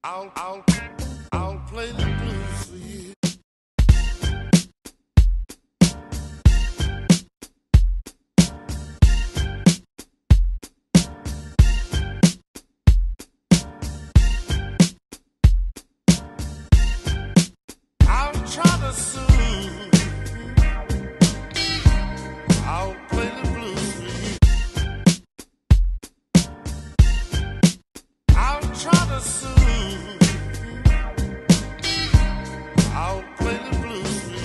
I'll play the blues for you. I'll try to soothe. I'll play the blues for you. I'll try to soothe. I'll play the blues for you.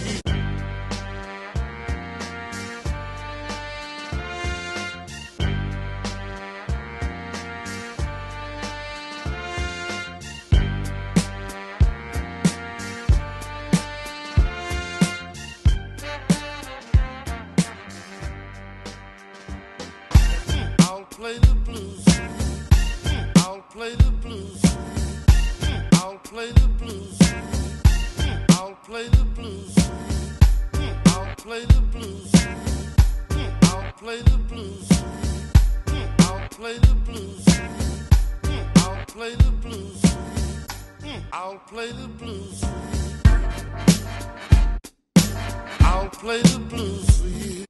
I'll play the blues for you. I'll play the blues for you. I'll play the blues for you. I'll play the blues for you. I'll play the blues for you. I'll play the blues for you. I'll play the blues for you. I'll play the blues for you. I'll play the blues for you. I'll play the blues for you.